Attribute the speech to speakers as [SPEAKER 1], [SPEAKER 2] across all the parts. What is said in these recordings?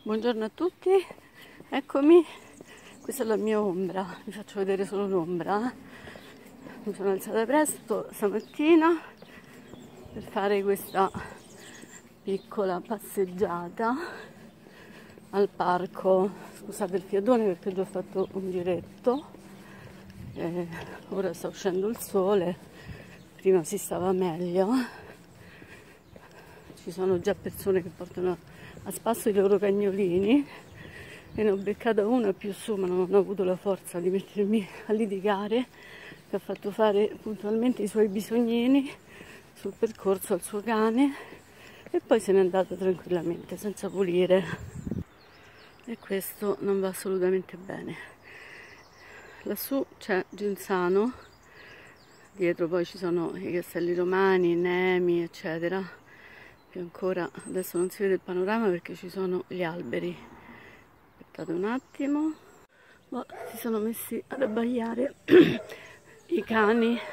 [SPEAKER 1] Buongiorno a tutti, eccomi, questa è la mia ombra, vi faccio vedere solo l'ombra. Mi sono alzata presto stamattina per fare questa piccola passeggiata al parco. Scusate il fiatone perché ho già fatto un giretto, ora sta uscendo il sole, prima si stava meglio. Ci sono già persone che portano a spasso i loro cagnolini e ne ho beccata una più su, ma non ho avuto la forza di mettermi a litigare, che ha fatto fare puntualmente i suoi bisognini sul percorso al suo cane e poi se n'è andata tranquillamente senza pulire, e questo non va assolutamente bene. Lassù c'è Genzano, dietro poi ci sono i castelli romani, Nemi, eccetera. Più ancora adesso non si vede il panorama perché ci sono gli alberi. Aspettate un attimo. Si sono messi ad abbaiare i cani. Il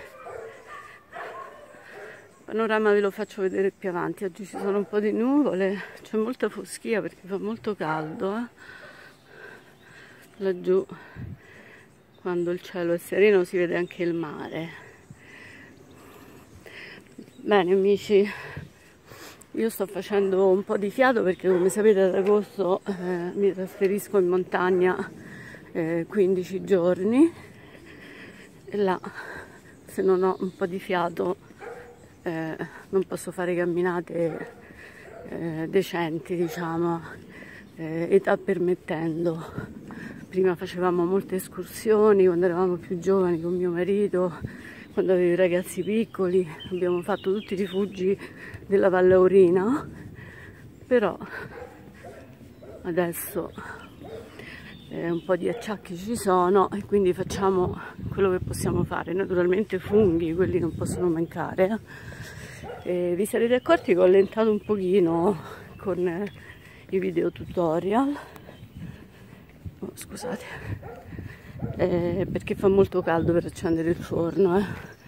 [SPEAKER 1] panorama ve lo faccio vedere più avanti. Oggi ci sono un po' di nuvole, c'è molta foschia perché fa molto caldo. Laggiù, quando il cielo è sereno, si vede anche il mare. Bene amici, io sto facendo un po' di fiato perché, come sapete, ad agosto mi trasferisco in montagna 15 giorni e là, se non ho un po' di fiato, non posso fare camminate decenti, diciamo, età permettendo. Prima facevamo molte escursioni quando eravamo più giovani con mio marito. Quando avevo i ragazzi piccoli abbiamo fatto tutti i rifugi della Valle Aurina, però adesso un po' di acciacchi ci sono e quindi facciamo quello che possiamo fare. Naturalmente funghi, quelli non possono mancare. Vi sarete accorti che ho allentato un pochino con i video tutorial. Oh, scusate. Perché fa molto caldo per accendere il forno,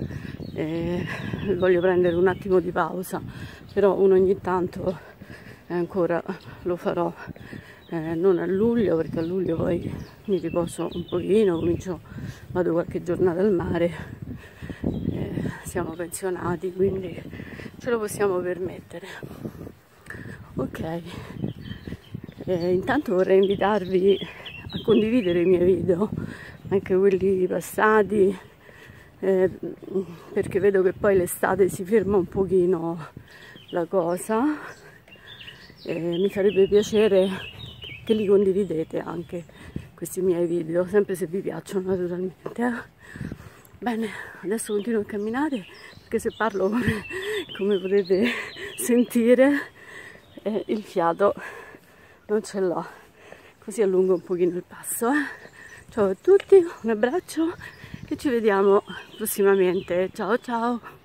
[SPEAKER 1] voglio prendere un attimo di pausa, però uno ogni tanto ancora lo farò, non a luglio, perché a luglio poi mi riposo un pochino, vado qualche giornata al mare, siamo pensionati quindi ce lo possiamo permettere. Ok, intanto vorrei invitarvi a condividere i miei video, anche quelli passati, perché vedo che poi l'estate si ferma un pochino la cosa, mi farebbe piacere che li condividete anche questi miei video, sempre se vi piacciono naturalmente. Bene, adesso continuo a camminare perché se parlo come potete sentire il fiato non ce l'ho, così allungo un pochino il passo. Ciao a tutti, un abbraccio e ci vediamo prossimamente. Ciao ciao!